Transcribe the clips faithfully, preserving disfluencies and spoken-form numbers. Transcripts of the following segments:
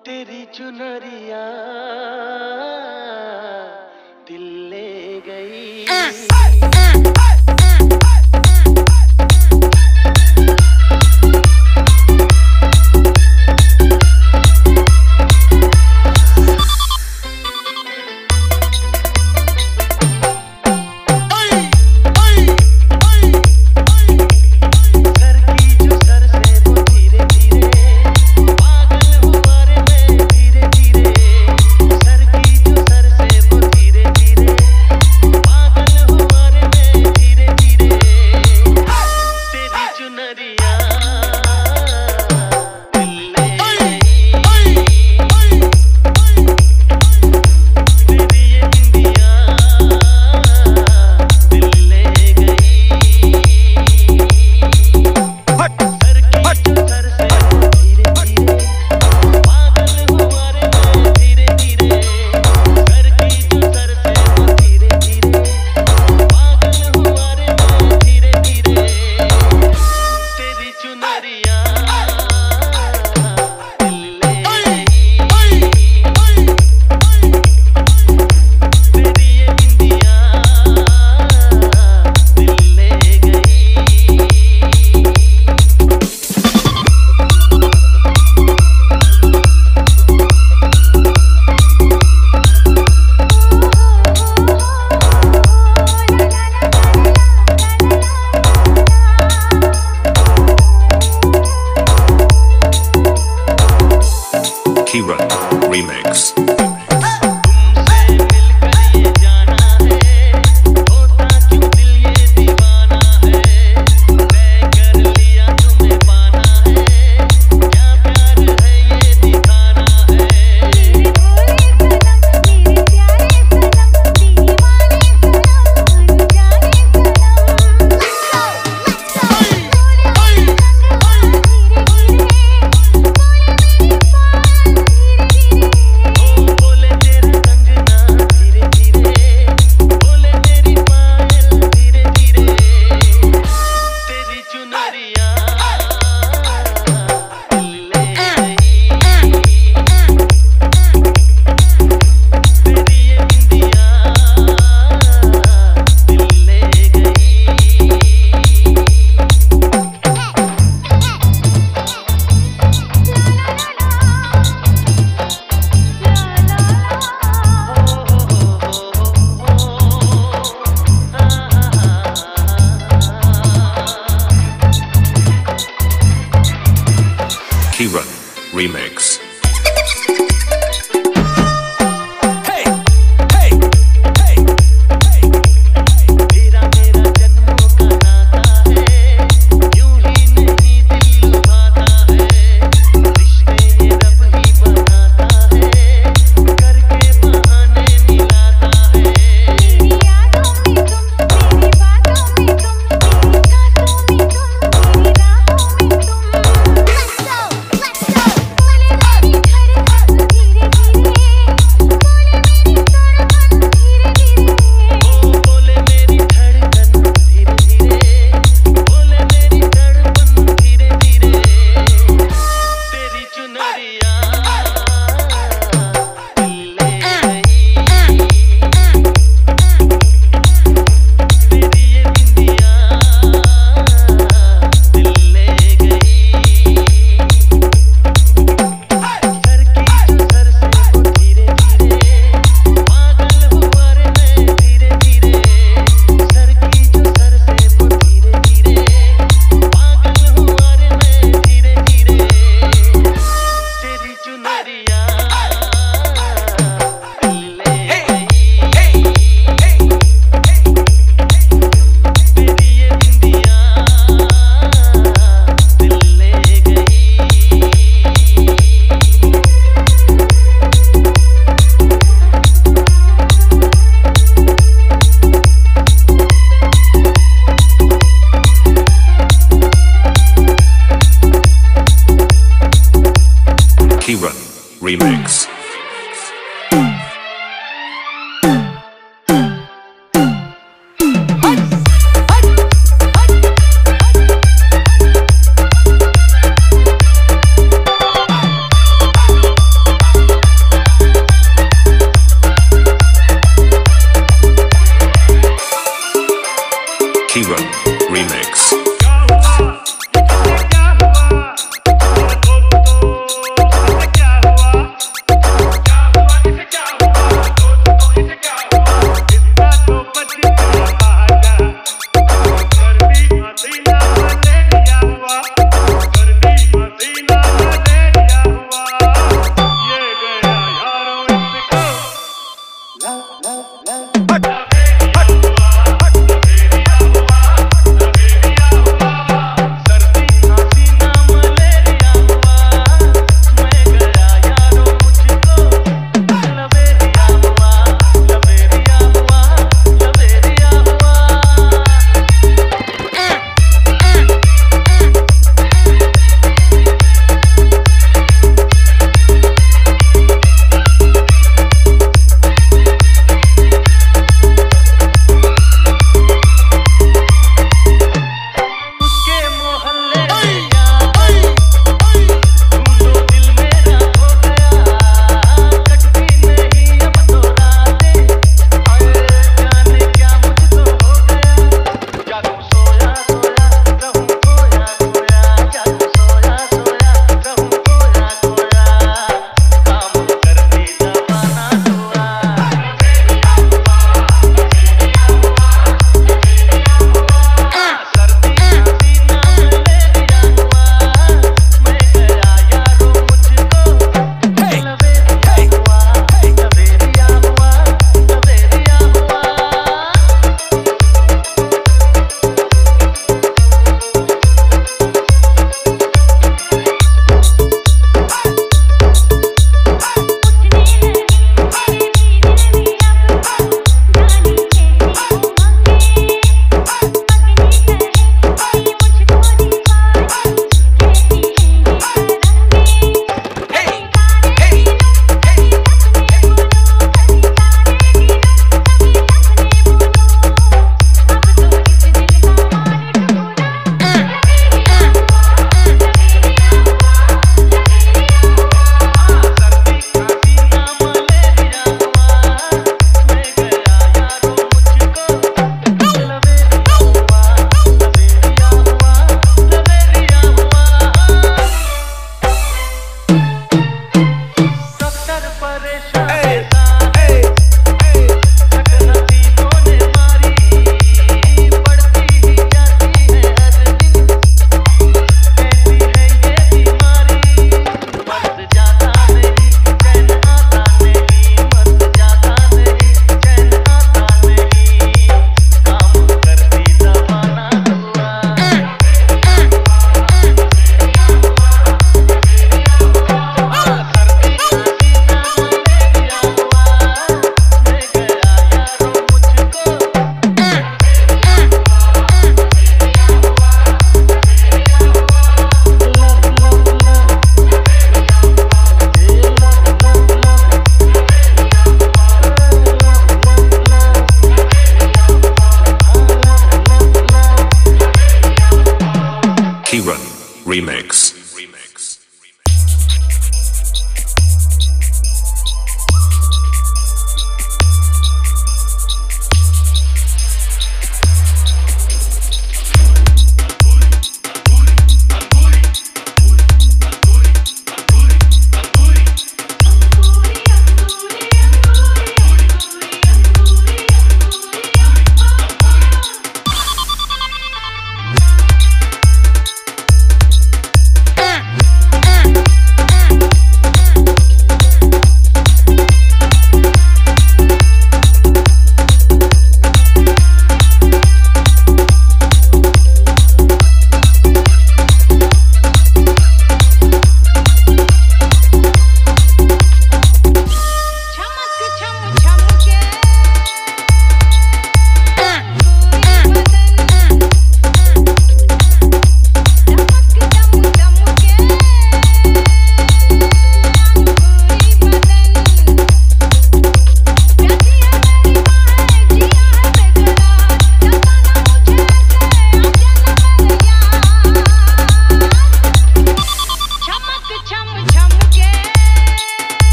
तेरी चुनरिया दिल ले गई। Remix. Remix. Remix.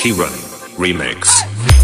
Kiran Remix.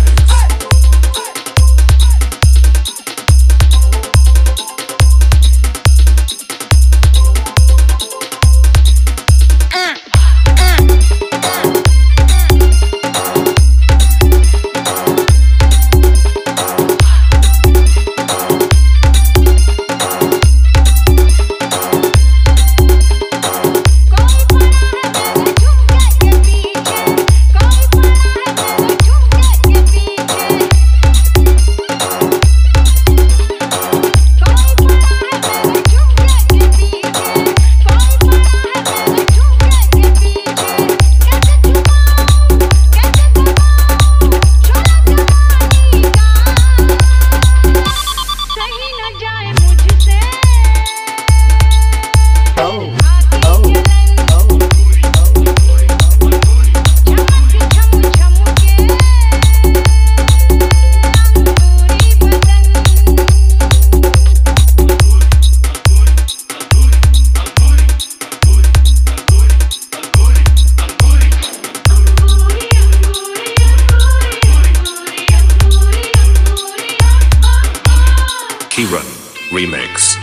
Kiran Remix.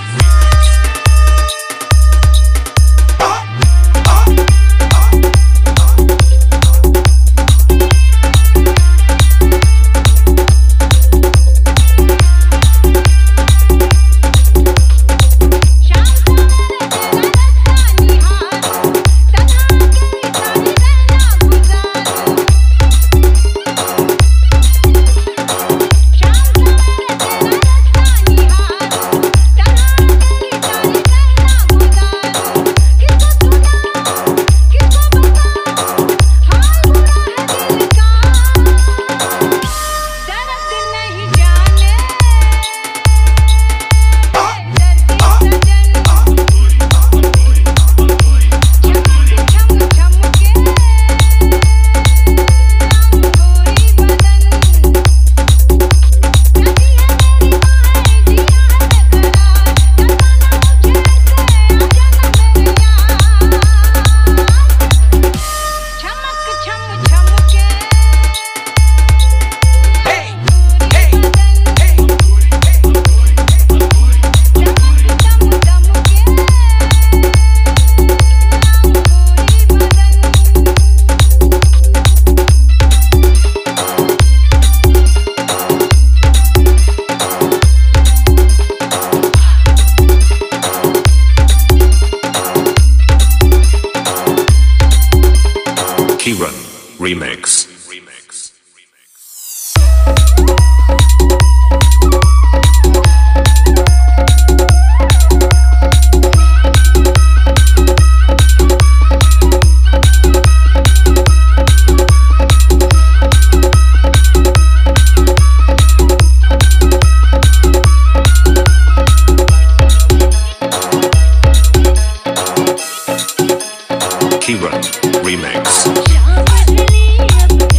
Kiran Remix. Kiran Remix.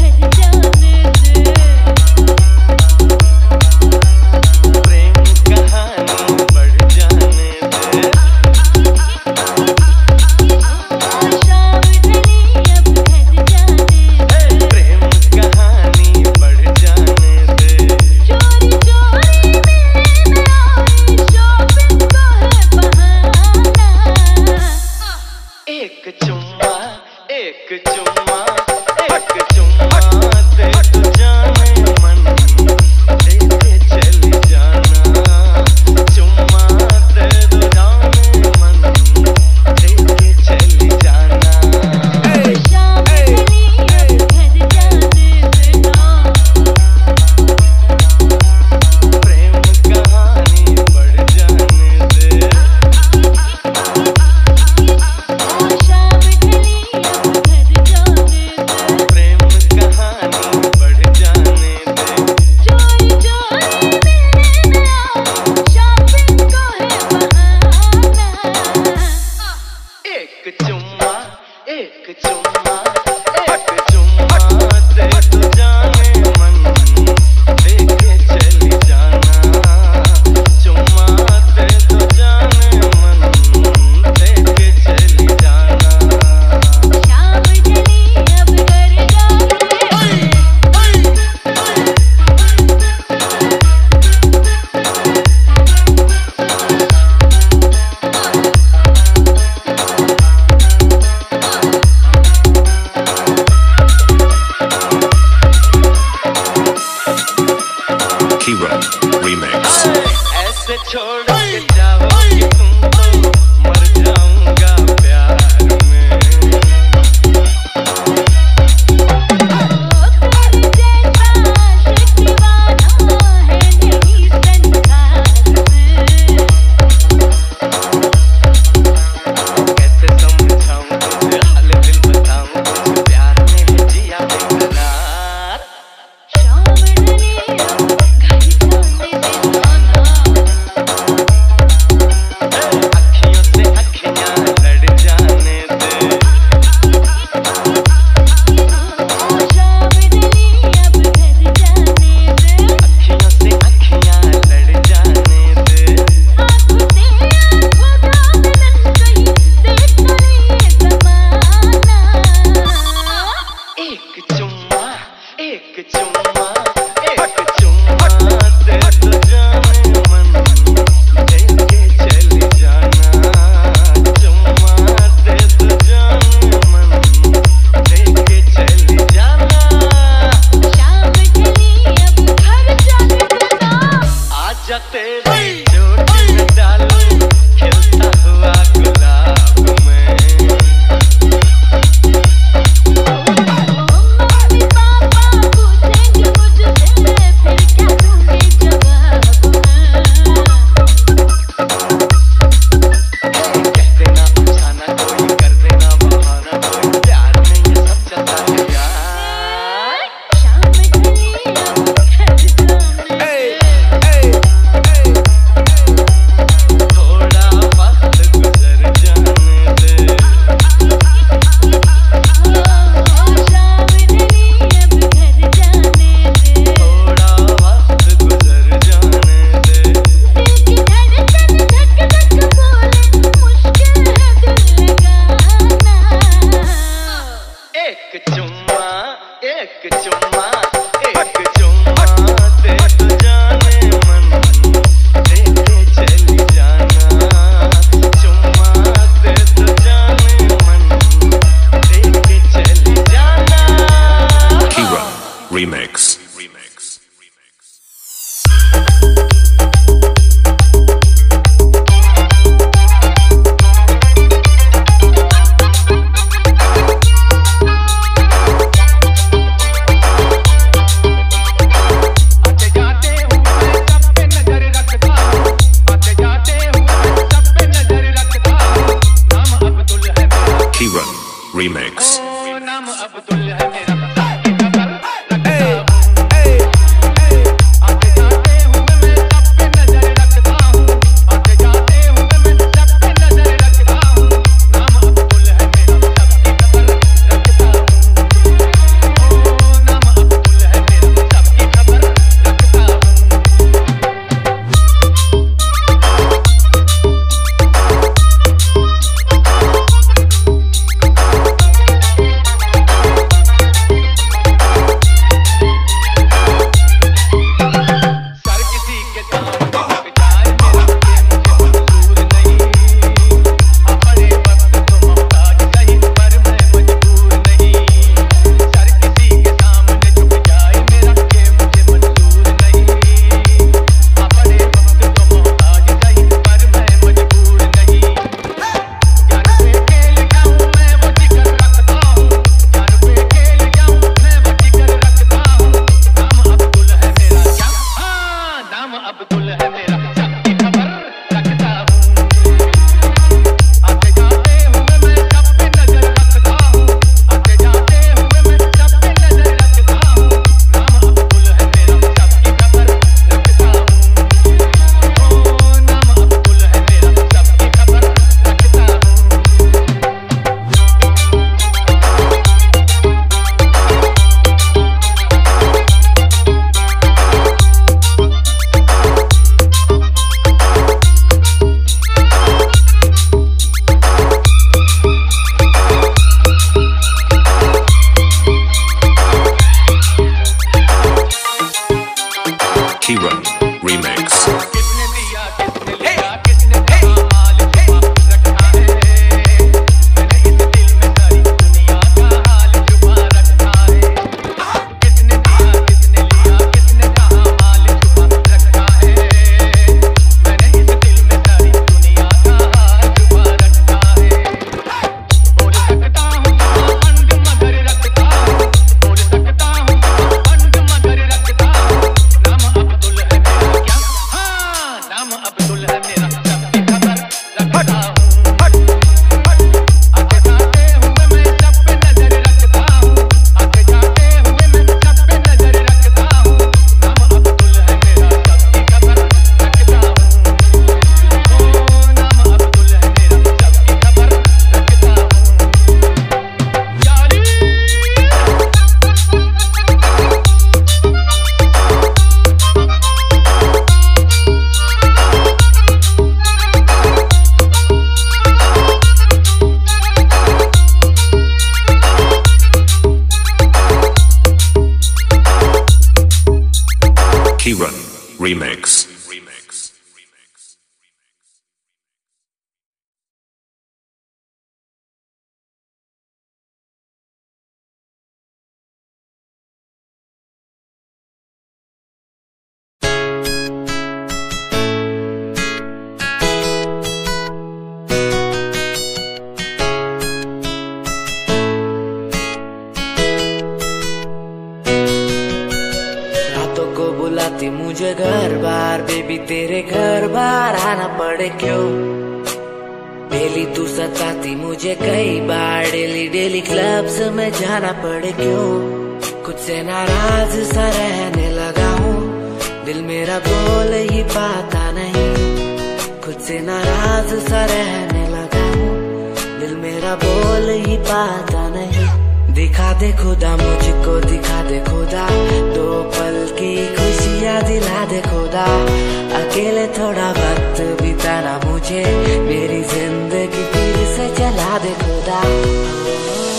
एक चुम्मा एक चुम्मा दे तो जाने मन लेके चली जाना चुम्मा दे तो जाने मन लेके चली जाना शाम ढली अब घर जाने देना आजा तेरी चोटी में डालूं खिलता हुआ गुलाब में मम्मी पापा पूछेंगे मुझसे फिर क्या दूंगी जवाब मैं कह देना अफसाना कोई कर देना बहाना कोई प्यार में ये सब चलता है यार शाम ढली अब घर जाने थोड़ा वक्त गुजर जाने दे शाम ढली अब घर जाने दे थोड़ा वक्त गुजर जाने दे दिल की धड़कन धक धक बोले मुश्किल है दिल लगाना एक चुम्मा एक चुम्मा एक चुम्मा दे तो जाने मन लेके चली जाना चुम्मा दे तो जाने मन लेके चली जाना Kira Remix. Remix. आते जाते हुए सब पे नजर रखता हूँ आते जाते हुए सब पे नजर रखता हूँ नाम अब्दुल है मेरा Kira Remix. ओ नाम अब्दुल है मेरा साथी नजर रखता हूँ Kira Remix. बुलाती मुझे घर बार बेबी तेरे घर बार आना पड़े क्यों। डेली तू सताती मुझे कई बार डेली डेली क्लब्स में जाना पड़े क्यों। खुद से नाराज सा रहने लगा हूँ दिल मेरा बोल ही पाता नहीं। खुद से नाराज सा रहने लगा हूँ दिल मेरा बोल ही पाता नहीं। दिखा दे खुदा मुझको दिखा दे खुदा दो पल की खुशियाँ दिला दे खुदा। अकेले थोड़ा वक्त बिताना मुझे मेरी जिंदगी फिर से चला दे खुदा।